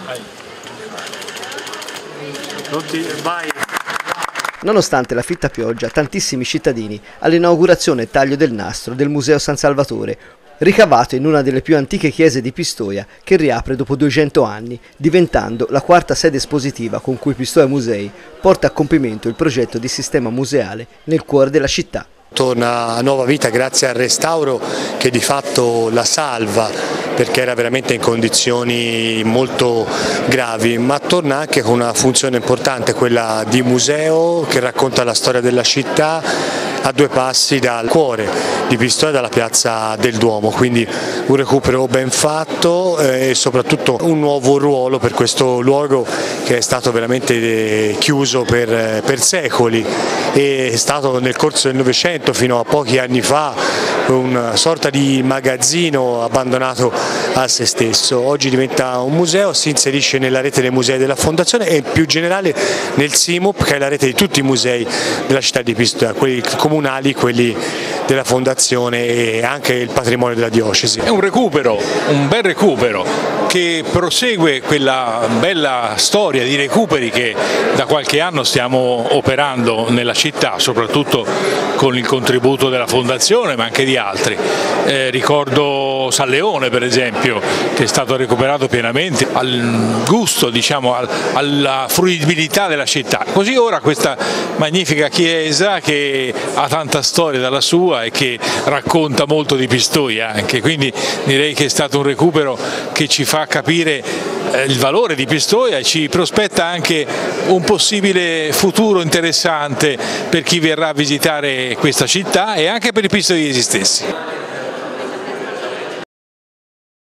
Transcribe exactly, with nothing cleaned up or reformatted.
Tutti, vai. Nonostante la fitta pioggia, tantissimi cittadini all'inaugurazione e taglio del nastro del Museo San Salvatore, ricavato in una delle più antiche chiese di Pistoia, che riapre dopo duecento anni, diventando la quarta sede espositiva con cui Pistoia Musei porta a compimento il progetto di sistema museale nel cuore della città. Torna a nuova vita grazie al restauro che di fatto la salva, perché era veramente in condizioni molto gravi, ma torna anche con una funzione importante, quella di museo che racconta la storia della città a due passi dal cuore di Pistoia, dalla piazza del Duomo, quindi un recupero ben fatto e soprattutto un nuovo ruolo per questo luogo che è stato veramente chiuso per, per secoli e è stato nel corso del Novecento fino a pochi anni fa una sorta di magazzino abbandonato a se stesso. Oggi diventa un museo, si inserisce nella rete dei musei della Fondazione e più in generale nel S I M U P, che è la rete di tutti i musei della città di Pistoia, quelli comunali, quelli della Fondazione e anche il patrimonio della diocesi. È un recupero, un bel recupero che prosegue quella bella storia di recuperi che da qualche anno stiamo operando nella città, soprattutto con il contributo della Fondazione ma anche di altri. Eh, ricordo San Leone per esempio, che è stato recuperato pienamente al gusto, diciamo, al, alla fruibilità della città. Così ora questa magnifica chiesa che ha tanta storia dalla sua e che racconta molto di Pistoia anche, quindi direi che è stato un recupero che ci fa capire eh, il valore di Pistoia e ci prospetta anche un possibile futuro interessante per chi verrà a visitare questa città e anche per i pistoiesi stessi.